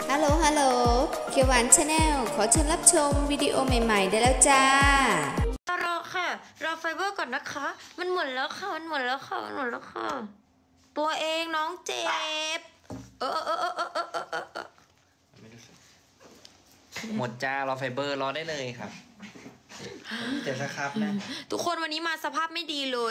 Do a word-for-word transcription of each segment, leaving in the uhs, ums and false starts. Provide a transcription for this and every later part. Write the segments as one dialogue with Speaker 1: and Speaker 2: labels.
Speaker 1: ฮัลโหลฮัลโหลเขียวหวานชาแนลขอเชิญรับชมวิดีโอใหม่ๆได้แล้วจ้าร
Speaker 2: อค่ะรอไฟเบอร์ก่อนนะคะมันหมดแล้วค่ะมันหมดแล้วค่ะมันหมดแล้วค่ะตัวเองน้องเจ็บเออเออเออเออเออเออเออเออ
Speaker 3: ไม่รู้สึกหมดจ้ารอไฟเบอร์รอได้เลยครับเดี๋ยวสักครับนะ
Speaker 2: ทุกคนวันนี้มาสภาพไม่ดีเลย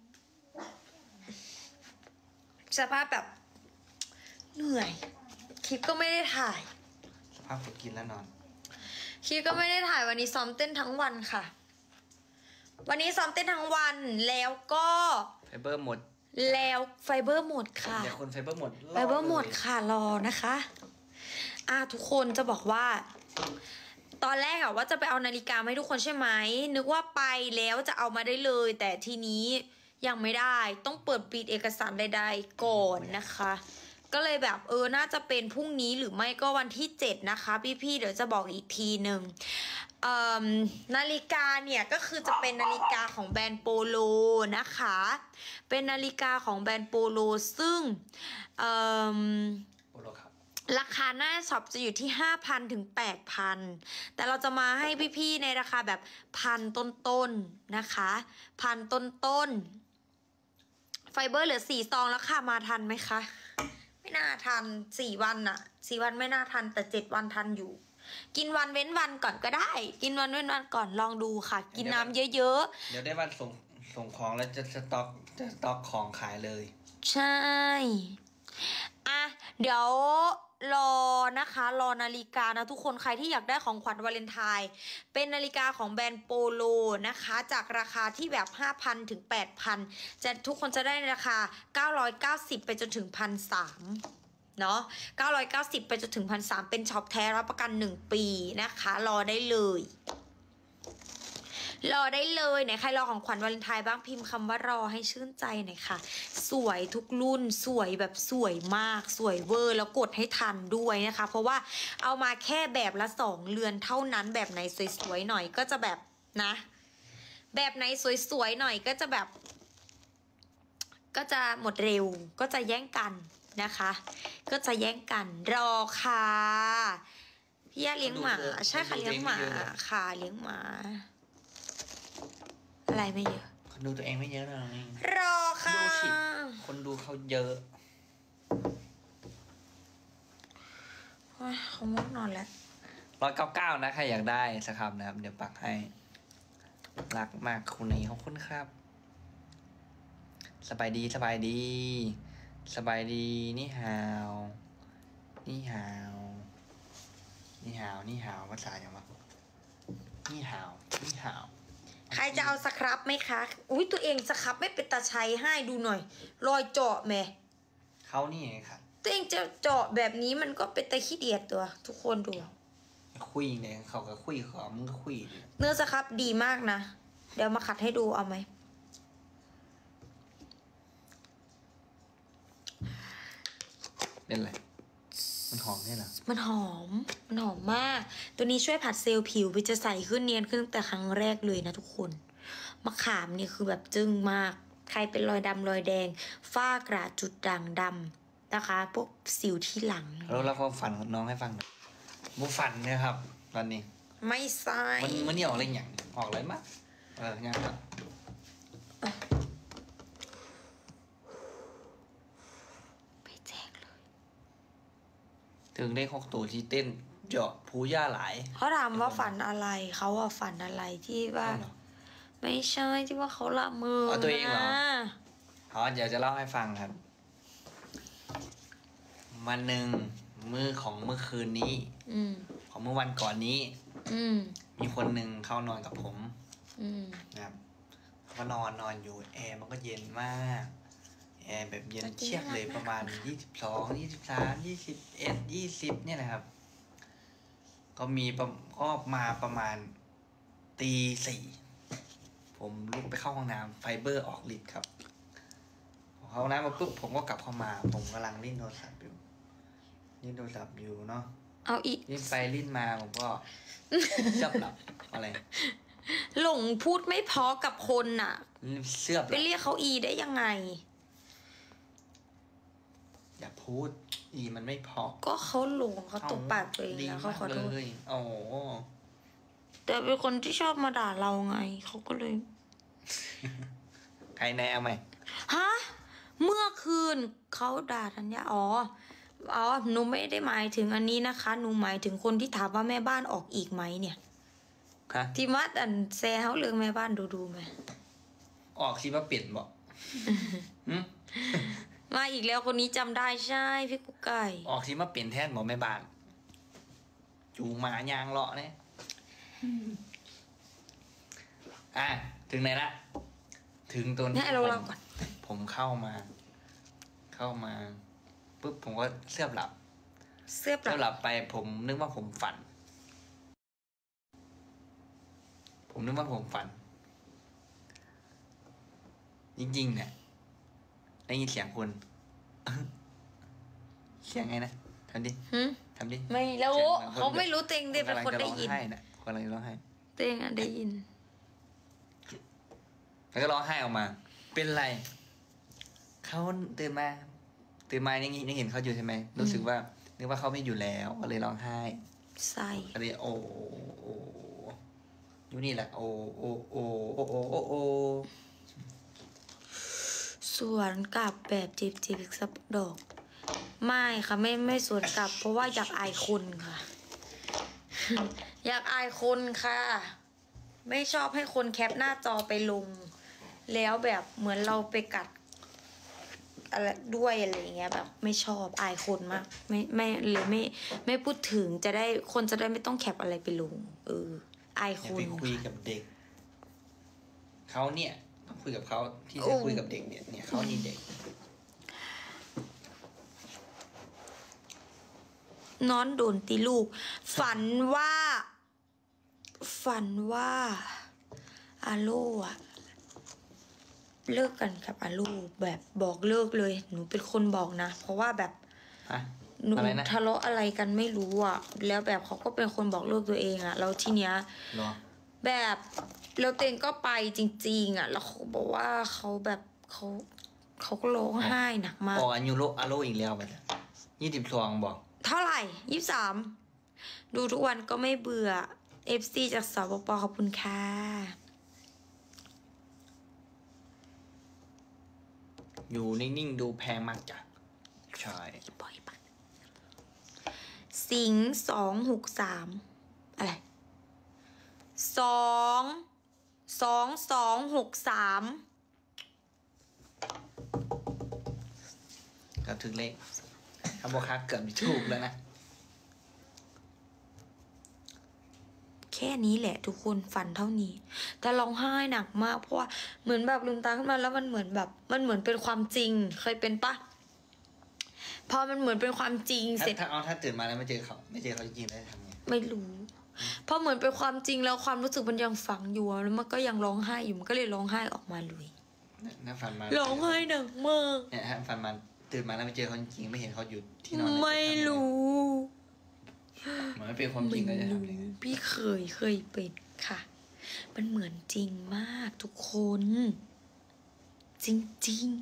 Speaker 2: สภาพแบบเหนื่อยคลิปก็ไม่ได้ถ่าย
Speaker 3: สภาพกดกินแล้วนอน
Speaker 2: คลิปก็ไม่ได้ถ่ายวันนี้ซ้อมเต้นทั้งวันค่ะวันนี้ซ้อมเต้นทั้งวันแล้วก็
Speaker 3: ไฟเบอร์หมด
Speaker 2: แล้วไฟเบอร์หมดค่ะ
Speaker 3: เดี๋ยวคนไฟเบอร์หมด
Speaker 2: ไฟเบอร์หมดค่ะรอนะคะอ่ะทุกคนจะบอกว่าตอนแรกอะว่าจะไปเอานาฬิกาให้ทุกคนใช่ไหมนึกว่าไปแล้วจะเอามาได้เลยแต่ทีนี้ยังไม่ได้ต้องเปิดปิดเอกสารใดๆก่อนนะคะก็เลยแบบเออน่าจะเป็นพรุ่งนี้หรือไม่ก็วันที่เจ็ดนะคะพี่ๆเดี๋ยวจะบอกอีกทีหนึ่งนาฬิกาเนี่ยก็คือจะเป็นนาฬิกาของแบรนด์โปโลนะคะเป็นนาฬิกาของแบรนด์โปโลซึ่งราคาหน้าช็อปจะอยู่ที่ ห้าพัน ถึง แปดพัน แต่เราจะมาให้พี่ๆในราคาแบบพันต้นๆนะคะพันต้นๆไฟเบอร์เหลือสี่ซองแล้วค่ะมาทันไหมคะไม่น่าทันสี่วันอะสี่วันไม่น่าทันแต่เจ็ดวันทันอยู่กินวันเว้นวันก่อนก็ได้กินวันเว้นวันก่อนลองดูค่ะกินน้ำเยอะ
Speaker 3: ๆเดี๋ยวได้วันส่งส่งของแล้วจะสต็อกจะสต็อกของขายเลย
Speaker 2: ใช่อ่ะเดี๋ยวรอนะคะรอนาฬิกานะทุกคนใครที่อยากได้ของขวัญวาเลนไทน์เป็นนาฬิกาของแบรนด์โปโลนะคะจากราคาที่แบบ ห้าพัน ถึง แปดพัน จะทุกคนจะได้ในราคาเก้าร้อยเก้าสิบไปจนถึง หนึ่งพันสามร้อย เนาะเก้าร้อยเก้าสิบไปจนถึง หนึ่งพันสามร้อย เป็นช็อปแท้รับประกันหนึ่งปีนะคะรอได้เลยรอได้เลยไหนใครรอของขวัญวาเลนไทน์บ้างพิมพ์คำว่ารอให้ชื่นใจหน่อยค่ะสวยทุกรุ่นสวยแบบสวยมากสวยเวอร์แล้วกดให้ทันด้วยนะคะเพราะว่าเอามาแค่แบบละสองเรือนเท่านั้นแบบไหนสวยๆหน่อยก็จะแบบนะแบบไหนสวยๆหน่อยก็จะแบบก็จะหมดเร็วก็จะแย่งกันนะคะก็จะแย่งกันรอค่ะพี่ย่าเลี้ยงหมาใช่ค่ะเลี้ยงหมาค่ะเลี้ยงหมาอะไรไม่เยอะ
Speaker 3: คนดูตัวเองไม่เยอะหรอกนี่
Speaker 2: รอค่ะ
Speaker 3: คนดูเขาเยอะ
Speaker 2: เขาง่วงนอนแล้ว
Speaker 3: ร้อยเก้าเก้านะใครอยากได้สักคำนะครับเดี๋ยวปักให้รักมากคุณนี้ขอบคุณครับสบายดีสบายดีสบายดีนี่ฮาวนี่ฮาวนี่ฮาวนี่ฮาวภาษาอย่างว่านี่ฮาวนี่ฮาว
Speaker 2: ใครจะเอาสครับไหมคะอุ้ยตัวเองสครับไม่เป็นตาชัยให้ดูหน่อยรอยเจาะแม่
Speaker 3: เขานี่ไงครับ
Speaker 2: ตัวเองจะเจาะแบบนี้มันก็เป็นตาขี้เดียดตัวทุกคนดู
Speaker 3: คุยเนี่ยเขาก็คุยเขามึงก็คุย
Speaker 2: เนื้อสครับดีมากนะเดี๋ยวมาขัดให้ดูเอาไหม
Speaker 3: เป็นไรมันหอมใช่หรอ
Speaker 2: มันหอมมันหอมมากตัวนี้ช่วยผัดเซลล์ผิวไปจะใสขึ้นเนียนขึ้นตั้งแต่ครั้งแรกเลยนะทุกคนมะขามเนี่ยคือแบบจึ้งมากใครเป็นรอยดำรอยแดงฝ้ากระจุดด่างดำนะคะพวกสิวที่หลัง
Speaker 3: แล้วเราความฝันของน้องให้ฟังหน่อยมูฝันนะครับตอนนี้
Speaker 2: ไม่ใช่
Speaker 3: มันมันนี่ออกอะไรอย่างออกอะไรมากเออยังครับถึงได้หกตัวที่เต้นเจาะผูย่าหลาย
Speaker 2: เขาถามว่าฝันอะไรเขาว่าฝันอะไรที่ว่าไม่ใช่ที่ว่าเขาละมือ
Speaker 3: เอาตัวเองเหรออ๋อเดี๋ยวจะเล่าให้ฟังครับวันหนึ่งมือของเมื่อคืนนี้ของเมื่อวันก่อนนี้มีคนหนึ่งเข้านอนกับผมนะครับเขานอนนอนอยู่แอร์มันก็เย็นมากแอร์แบบเย็นเชียบเลยประมาณยี่สิบสองยี่สิบสามยี่สิบเอ็ดยี่สิบเนี่ยนะครับก็มีก็มาประมาณตีสี่ผมลุกไปเข้าห้องน้ำไฟเบอร์ออกฤทธิ์ครับเข้าห้องน้ำมาปุ๊บผมก็กลับเข้ามาผมกำลังเล่นโทรศัพท์อยู่เล่นโทรศัพท์อยู่เนาะ
Speaker 2: เอาอีก
Speaker 3: เล่นไปเล่นมาผมก็เชื่อหลับอะไร
Speaker 2: หลงพูดไม่พอกับคนน่ะ
Speaker 3: เชื่อ
Speaker 2: ไปเรียกเขาอีได้ยังไง
Speaker 3: อย่าพพูดอีมันไม่พอ
Speaker 2: ก็เขาหลงเขาตบปากตัวเองแล้วเขาขอโทษ
Speaker 3: เลยโอ้
Speaker 2: แต่เป็นคนที่ชอบมาด่าเราไงเขาก็เลย
Speaker 3: ใครแน่เอาไหม
Speaker 2: ฮะเมื่อคืนเขาด่าธัญญาอ๋ออ๋อหนูไม่ได้หมายถึงอันนี้นะคะหนูหมายถึงคนที่ถามว่าแม่บ้านออกอีกไหมเนี่ย
Speaker 3: ฮะ
Speaker 2: ที่มัดอันแซวเรื่องแม่บ้านดูดูไหม
Speaker 3: ออกคิดว่าเปลี่ยนบอก
Speaker 2: มาอีกแล้วคนนี้จำได้ใช่พี่กุ๊กไก่
Speaker 3: ออกคิดว่าเปลี่ยนแทนหมอแม่บ้านจูงหมายางเลาะเนี่ยอ่ะถึงไหนละถึงตัวนี้
Speaker 2: เนี่ยเราเราก่อน
Speaker 3: ผมเข้ามา เข้ามาปุ๊บผมก็เสื้อบหลับ
Speaker 2: เสื้อป
Speaker 3: เสื้
Speaker 2: รั
Speaker 3: อบ หลับไป ผมนึกว่าผมฝัน ผมนึกว่าผมฝัน จริงๆเนี่ยได้ยินเสียงคุณ เสียงไงนะทำดิ
Speaker 2: หึ
Speaker 3: ทำดิ
Speaker 2: ไม่รู้
Speaker 3: เสียงหมือนคน
Speaker 2: เขาไม่รู้เต็งเด็เป็นคนได้ยิน
Speaker 3: กำลังจะร้องไห้น่ะกำลังจะร้องไห้
Speaker 2: เต็งอ่ะได้ยิน
Speaker 3: แล้วก็ร้องไห้ออกมา เป็นไร เขาตื่นมา ตื่นมายังยังเห็นเขาอยู่ใช่ไหม รู้สึกว่า นึกว่าเขาไม่อยู่แล้ว ก็เลยร้องไห้
Speaker 2: ใส่
Speaker 3: ก็เลยโอ้โอ้อยู่นี่แหละ โอ้โอ้โอ้โอ้โอ้โอ้โอ้
Speaker 2: สวนกลับแบบจีบจีบอีกสักดอก ไม่ค่ะไม่ไม่สวนกลับ เพราะว่าอยากอายคนค่ะ อยากอายคนค่ะ ไม่ชอบให้คนแคปหน้าจอไปลง แล้วแบบเหมือนเราไปกัดอะไรด้วยอะไรอย่างเงี้ยแบบ ไม่ชอบอายคนมากไม่ไม่เลยไม่ ไม่พูดถึงจะได้คนจะได้ไม่ต้องแคปอะไรไปลง เอออาย
Speaker 3: อ
Speaker 2: ค
Speaker 3: ย่าน ไปคุยกับเด็ก เขาเนี่ยต้องคุยกับเขาที่จะคุยกับเด็กเนี่ยเนี่ยเขานี่เด็ก
Speaker 2: นอนโดนตีลูก ฝันว่า ฝันว่าอาโลอะเลิกกันกับอาโลแบบบอกเลิกเลย หนูเป็นคนบอกนะ เพราะว่าแบบ
Speaker 3: ฮะ
Speaker 2: หนู
Speaker 3: อะไรนะ
Speaker 2: ทะเลาะอะไรกันไม่รู้อะแล้วแบบเขาก็เป็นคนบอกเลิกตัวเองอะแล้วทีเนี้ย
Speaker 3: เหรอ
Speaker 2: แบบแล้วเตงก็ไปจริงๆอะแล้วเขาบอกว่าเขาแบบเขาเขาก็ร้องไห้หนักมาก
Speaker 3: อ๋ออันยูโรอาโลอีกแล้วไปยี่สิบสองบอก
Speaker 2: เท่าไหร่ยี่สิบสามดูทุกวันก็ไม่เบื่อ เอฟ ซี จากสปปขอบคุณค่ะ
Speaker 3: อยู่นิ่งๆ ดูแพงมากจ้ะใช่
Speaker 2: ปล่อยปะสิงสองหกสามอะไรสองสองสองหกสาม
Speaker 3: เกือบถึงเลขคำบอกคักเกือบจะถูกแล้วนะ
Speaker 2: แค่นี้แหละทุกคนฝันเท่านี้ แต่ร้องไห้หนักมากเพราะว่าเหมือนแบบลืมตาขึ้นมาแล้วมันเหมือนแบบ มันเหมือนเป็นความจริง เคยเป็นปะพอมันเหมือนเป็นความจริง
Speaker 3: ถ้า
Speaker 2: เสร็จ
Speaker 3: ถ้าเอาถ้าตื่นมาแล้วไม่เจอเขาไม่เจอเขาจริงๆแล้วจะทำไง
Speaker 2: ไม่รู้เพราะเหมือนเป็นความจริงแล้วความรู้สึกมันยังฝังอยู่อะแล้วมันก็ยังร้องไห้อยู่มันก็เลยร้องไห้ออกมาเลย
Speaker 3: ถ้าฝันมา
Speaker 2: ร้องไห้หนักมาก
Speaker 3: เนี่ยถ้าฝันมาตื่นมาแล้วไม่เจอเขาจริงๆไม่เห็นเขาอยู่ที่นอน
Speaker 2: ไม่รู้
Speaker 3: เหมือนไม่เป็นความจริงแล้วจะทำยังไง
Speaker 2: พี่เคยเคยเป็นค่ะ มันเหมือนจริงมากทุกคน จริง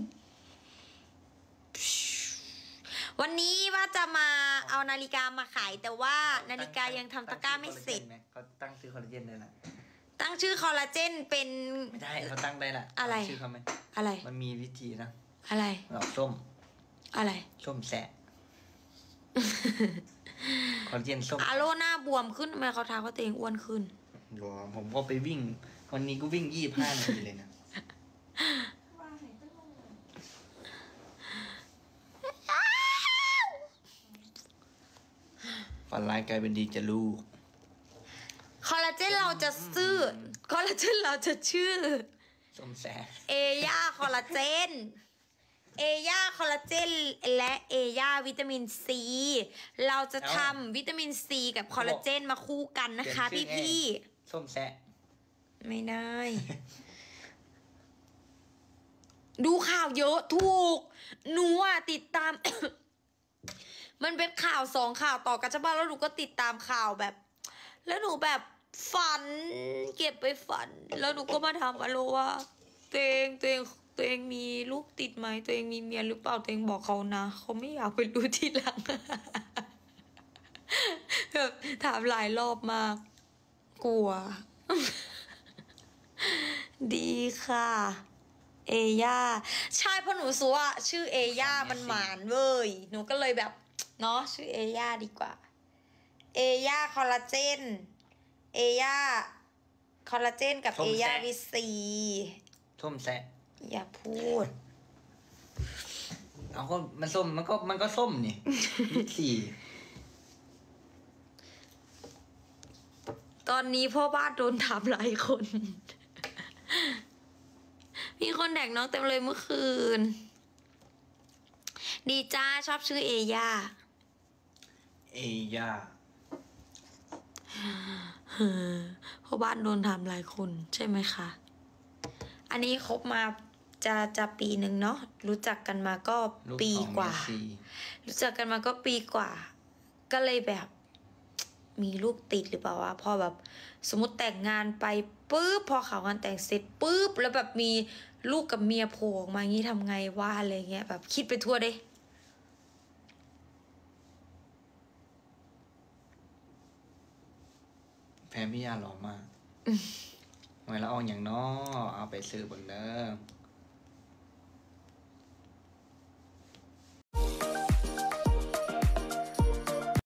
Speaker 2: ๆ วันนี้ว่าจะมาเอานาฬิกามาขายแต่ว่านาฬิกายังทำตะกร้าไม่เสร็จ
Speaker 3: เขาตั้งชื่อคอลลาเจนได้ละ
Speaker 2: ตั้งชื่อคอลลาเจนเป็น
Speaker 3: ไม่ได้เขาตั้งได้ละ
Speaker 2: อะไร
Speaker 3: ชื่อเขาไหม
Speaker 2: อะไร
Speaker 3: มันมีวิธีนะ
Speaker 2: อะไร
Speaker 3: ดอกส้ม
Speaker 2: อะไร
Speaker 3: ส้มแสะ คอลลาเจนส้ม
Speaker 2: อาโลหน้าบวมขึ้นทำไมเขาท้าว่าตัวเองอ้วนขึ้น
Speaker 3: หรอผมก็ไปวิ่ง วันนี้ก็วิ่งยี่สิบห้านาทีเลยนะฝันร้ายกลายเป็นดีจะลูก
Speaker 2: คอลลาเจนเราจะซื่อคอลลาเจนเราจะชื่อ
Speaker 3: ส้มแสะ
Speaker 2: เอย่าคอลลาเจน เอย่าคอลลาเจนและเอย่าวิตามินซี เราจะทำวิตามินซีกับคอลลาเจนมาคู่กันนะคะพี่พี่
Speaker 3: ส้มแสะ
Speaker 2: ๆไม่ได้ ดูข่าวเยอะถูกหนูอ่ะติดตาม มันเป็นข่าวสองข่าวต่อกันใช่ป่ะแล้วหนูก็ติดตามข่าวแบบ แล้วหนูแบบฝัน เก็บไปฝัน แล้วหนูก็มาทำอโลว่าเตงเตงตัวเองมีลูกติดไหมตัวเองมีเมียหรือเปล่าตัวเองบอกเขานะเขาไม่อยากไปรู้ทีหลัง แบบถามหลายรอบมาก กลัว ดีค่ะ เอย่าใช่เพราะหนูสูว่าชื่อเอย่ามันหมานเว้ยหนูก็เลยแบบเนาะชื่อเอย่าดีกว่าเอย่าคอลลาเจนเอย่าคอลลาเจนกับเอย่าวิซี
Speaker 3: ส้มแซะ
Speaker 2: อย่าพูด
Speaker 3: เอาก็มันส้มมันก็มันก็ส้มนี่ วิตซี
Speaker 2: ตอนนี้พ่อบ้านโดนถามหลายคน มีคนแดกน้องเต็มเลยเมื่อคืน ดีจ้าชอบชื่อเอย่า
Speaker 3: เอย่า
Speaker 2: พ่อบ้านโดนถามหลายคนใช่ไหมคะ อันนี้คบมาจะจะปีหนึ่งเนาะรู้จักกันมาก็
Speaker 3: ลูก
Speaker 2: ปี
Speaker 3: ของ
Speaker 2: กว่า
Speaker 3: เมสซี่
Speaker 2: รู้จักกันมาก็ปีกว่า ก็เลยแบบ มีลูกติดหรือเปล่าวะพอแบบ สมมติแต่งงานไปปุ๊บพอเขางานแต่งเสร็จปุ๊บแล้วแบบมีลูกกับเมียโผล่ออกมางี้ทำไงว่าอะไรเงี้ยแบบคิดไปทั่วเด้
Speaker 3: แฟนพี่ยาหล่อมากเวลาเอาอย่างน้อเอาไปซื้อบนเด้อ